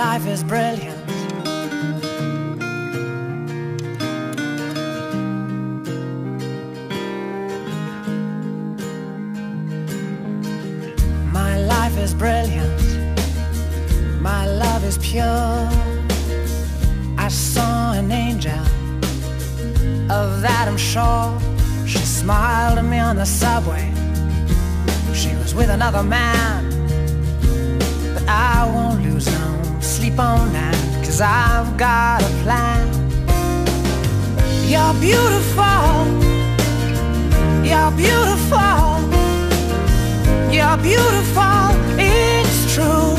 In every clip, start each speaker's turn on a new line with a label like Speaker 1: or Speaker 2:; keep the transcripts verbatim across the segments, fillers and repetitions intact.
Speaker 1: life is brilliant. My life is brilliant. My love is pure. I saw an angel, of that I'm sure. She smiled at me on the subway. She was with another man, but I won't lose no sleep on that, 'cause I've got a plan. You're beautiful. You're beautiful. You're beautiful. It's true.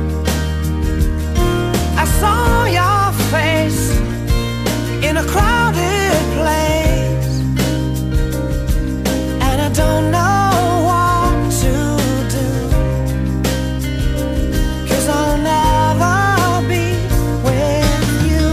Speaker 1: I saw your face in a crowded place, and I don't know what to do, 'cause I'll never be with you.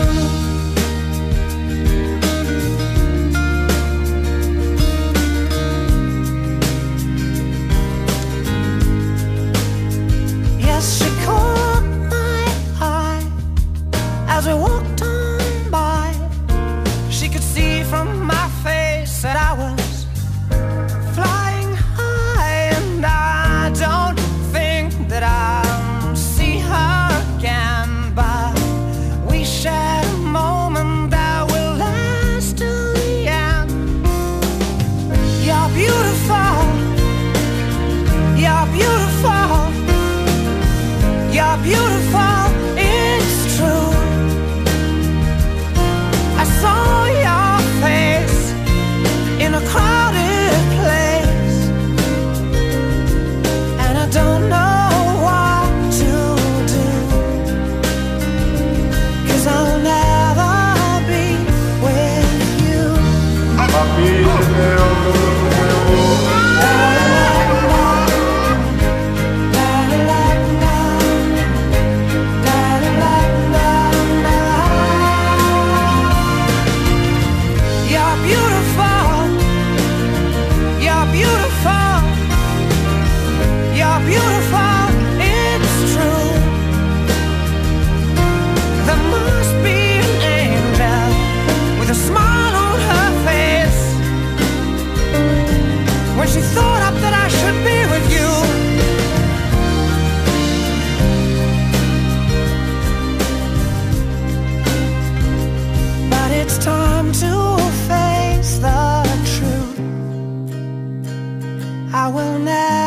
Speaker 1: Yes, she caught my eye as we walked on by. She could see from my face that I was flying high, and I don't think that I'll see her again, but we shared a moment that will last till the end. You're beautiful. You're beautiful. You're beautiful. It's true. I saw your face in a crowded place, and I don't know what to do, 'cause I'll never be with you. You're beautiful. You're beautiful. You're beautiful. It's true. There must be an angel with a smile on her face when she thought up that I should be with you. But it's time to face the truth. I will never